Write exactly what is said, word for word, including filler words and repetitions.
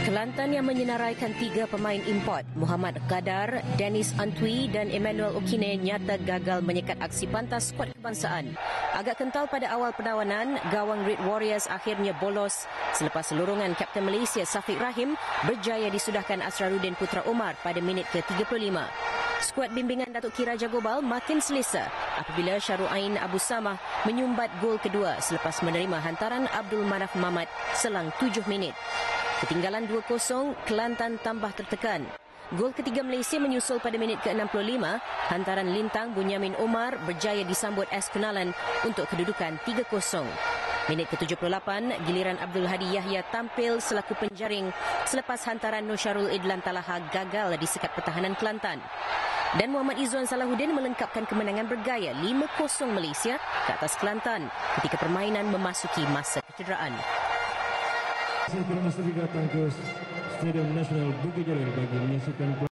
Kelantan yang menyenaraikan tiga pemain import, Muhammad Qadar, Dennis Antwi dan Emmanuel Okine nyata gagal menyekat aksi pantas skuad kebangsaan. Agak kental pada awal perlawanan, gawang Red Warriors akhirnya bolos selepas lorongan Kapten Malaysia Safiq Rahim berjaya disudahkan Asraruddin Putra Omar pada minit ke tiga puluh lima. Skuad bimbingan Datuk Ki Raja Gobal makin selesa apabila Syarul Ain Abu Samah menyumbat gol kedua selepas menerima hantaran Abdul Manaf Mamat selang tujuh minit. Ketinggalan dua kosong, Kelantan tambah tertekan. Gol ketiga Malaysia menyusul pada minit ke enam puluh lima, hantaran lintang Bunyamin Omar berjaya disambut S. Kunalan untuk kedudukan tiga kosong. Minit ke tujuh puluh lapan, giliran Abdul Hadi Yahya tampil selaku penjaring selepas hantaran Nosyarul Idlan Talaha gagal disekat pertahanan Kelantan. Dan Muhammad Izzuan Salahuddin melengkapkan kemenangan bergaya lima kosong Malaysia ke atas Kelantan ketika permainan memasuki masa kecederaan. Saya datang ke Stadium Nasional Bukit Jalil bagi menyaksikan